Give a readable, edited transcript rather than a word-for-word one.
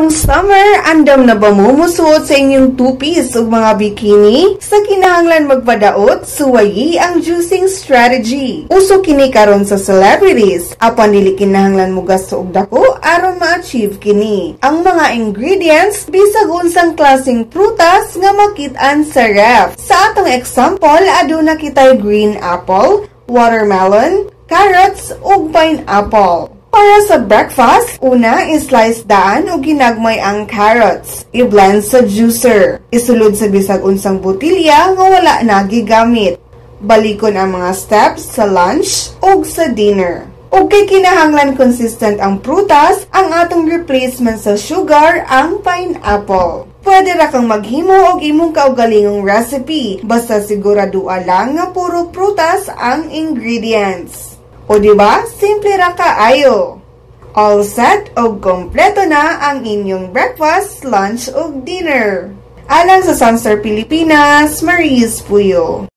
Karong summer, andam na ba mo musuot sa inyong two-piece ug mga bikini? Sa kinahanglan magpadaot, suwayi ang juicing strategy. Uso kini karon sa celebrities, apan dili kinahanglan mo gasto og dako aron ma-achieve kini. Ang mga ingredients bisag unsang klaseng prutas nga makit-an sa ref. Sa atong example, aduna kitay green apple, watermelon, carrots ug pineapple. Para sa breakfast, una, islice daan o ginagmay ang carrots. I-blend sa juicer. Isulod sa bisag unsang botilya nga wala na gigamit. Balikon ang mga steps sa lunch o sa dinner. O kay kinahanglan consistent ang prutas, ang atong replacement sa sugar ang pineapple. Pwede ra kang maghimo og imong kaugalingong recipe, basta siguradua lang nga puro prutas ang ingredients. O diba, simple ra kaayo. All set o kompleto na ang inyong breakfast, lunch o dinner. Alang sa Sunstar Pilipinas, Maris Puyo.